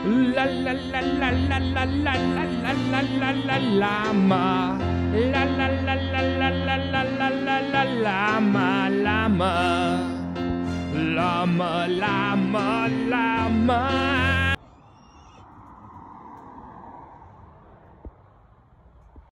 La la la la la la la la la la la la llama. La la la la la la la la la la llama, llama. Llama, llama, llama.